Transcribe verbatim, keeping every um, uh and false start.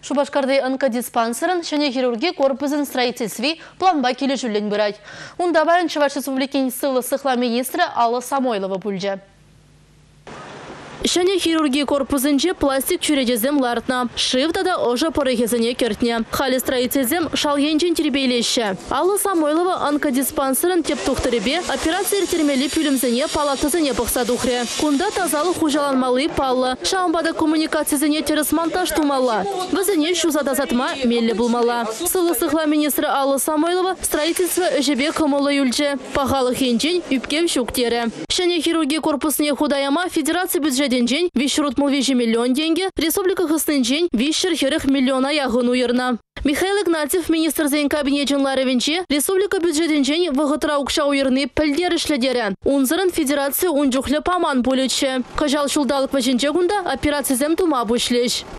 Шубашкарды онкодиспансерын және хирургия корпусын строительстве планба келі жүлін бұрай. Онда байын Чуваш Республикин сылы сықла министрі Алла Самойлова бүлді. Шәне хирургия корпусынче пластик чүрежезем лартна. Шифтада ожа порехезіне кертне. Хали строительзем шалгенчен тербейлеші. Алла Самойлова онкодиспансерын теп тухтыребе операция термели пүлімзіне палатызіне пықсадухре. Кунда тазалы хужаланмалы палла. Шамбада коммуникациясыне теріс монтаж тумалла. Візіне шузада затма мелі булмала. Сылы сықла министрі Алла Самойлова строительство өжебе кымылы юльче. Пағалы хенчен үпкем шуктері. Шәне хирургия корпусыне худаяма федерация бюджет день вишрут мовежи миллион деньги, республика хыстынчен вишер херых миллиона ягын уйырна. Михаил Игнатьев, министр зейн кабинетен ларевенче, республика бюджетенчен вғытыра укша уйырны пілдер ішледері. Унзырын федерация унжухлы паман полюче. Кажал шулдалық вәжінче күнда операция зем тума бұшлеш.